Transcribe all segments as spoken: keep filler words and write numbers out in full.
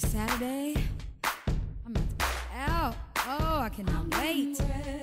Saturday. I'm about to go out. Oh, I cannot wait.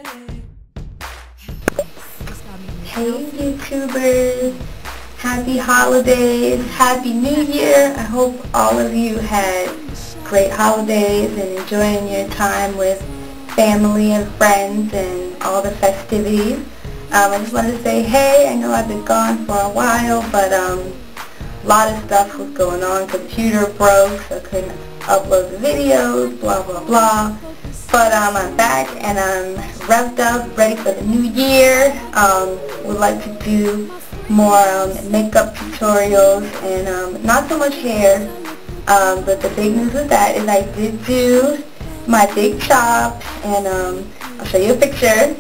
Hey YouTubers, happy holidays, happy new year. I hope all of you had great holidays and enjoying your time with family and friends and all the festivities. Um, I just wanted to say hey, I know I've been gone for a while, but um, a lot of stuff was going on. Computer broke, so I couldn't upload the videos, blah blah blah. But um, I'm back and I'm revved up, ready for the new year. Um, would like to do more um, makeup tutorials and um, not so much hair. Um, but the big news with that is I did do my big chop, and um, I'll show you a picture.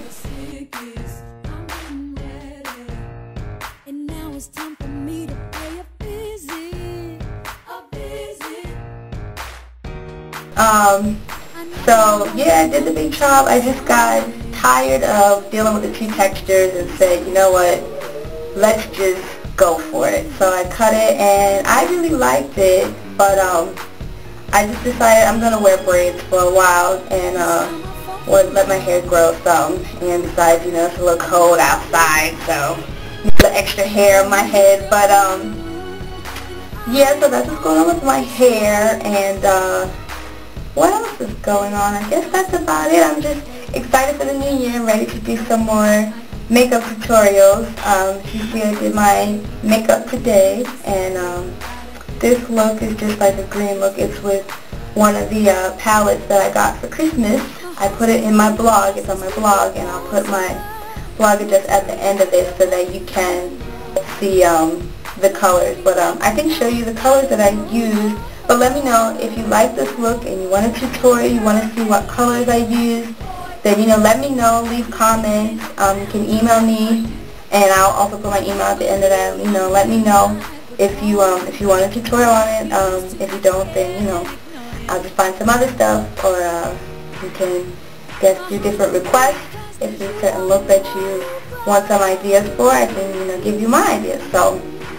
Um, so yeah, I did the big chop. I just got tired of dealing with the two textures and said, you know what, let's just go for it. So I cut it and I really liked it, but um, I just decided I'm going to wear braids for a while and uh, would let my hair grow some. And besides, you know, it's a little cold outside, so need the extra hair on my head. But um, yeah, so that's what's going on with my hair. And uh, what else is going on? I guess that's about it. I'm just excited for the new year and ready to do some more makeup tutorials. Um, you see I did my makeup today, and um, this look is just like a green look. It's with one of the uh, palettes that I got for Christmas. I put it in my blog. It's on my blog, and I'll put my blog address at the end of it so that you can see um, the colors. But um, I can show you the colors that I used. But let me know if you like this look and you want a tutorial, you want to see what colors I use, then, you know, let me know, leave comments. Um, you can email me, and I'll also put my email at the end of that. You know, let me know if you um, if you want a tutorial on it. Um, if you don't, then, you know, I'll just find some other stuff, or uh, you can just do different requests. If there's a certain look that you want some ideas for, I can, you know, give you my ideas. So,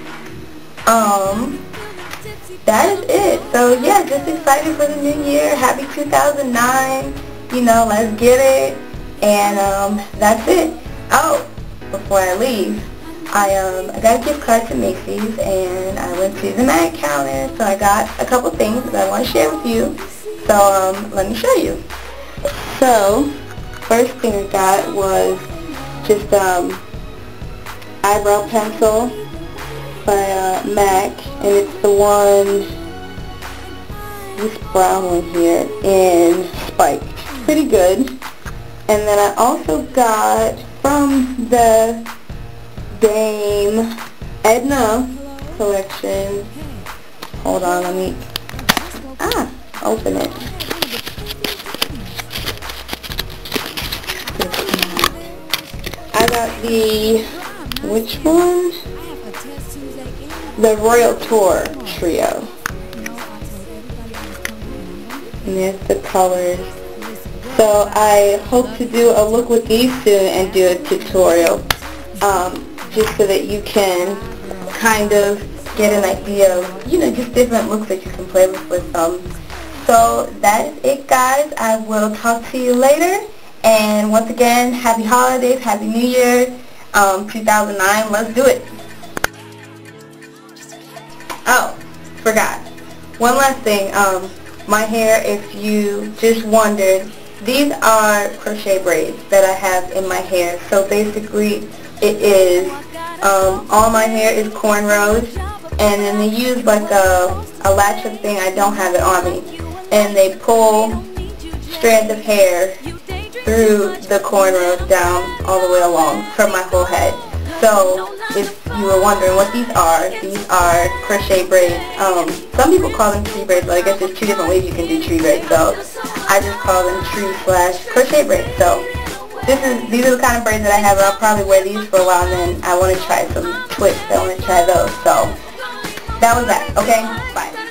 um... that is it. So yeah, just excited for the new year. Happy two thousand nine. You know, let's get it. And um, that's it. Oh, before I leave, I um I got a gift card to Macy's, and I went to the mag counter. So I got a couple things that I want to share with you. So um, let me show you. So first thing I got was just um eyebrow pencil by uh, MAC, and it's the one, this brown one here, in Spike. Pretty good. And then I also got from the Dame Edna collection, hold on, let me, ah, open it. I got the, which one? The Royal Tour Trio. And there's the colors. So I hope to do a look with these soon and do a tutorial, um, just so that you can kind of get an idea of, you know, just different looks that you can play with with them. So that is it, guys. I will talk to you later. And once again, happy holidays, happy new year, um, two thousand nine. Let's do it. Oh, forgot. One last thing. Um, my hair, if you just wondered, these are crochet braids that I have in my hair. So basically, it is, um, all my hair is cornrows, and then they use like a, a latch-up thing. I don't have it on me. And they pull strands of hair through the cornrows down all the way along from my whole head. So, if you were wondering what these are, these are crochet braids. Um, some people call them tree braids, but I guess there's two different ways you can do tree braids. So, I just call them tree slash crochet braids. So, this is these are the kind of braids that I have, and I'll probably wear these for a while, and then I want to try some twists. I want to try those. So, that was that. Okay? Bye.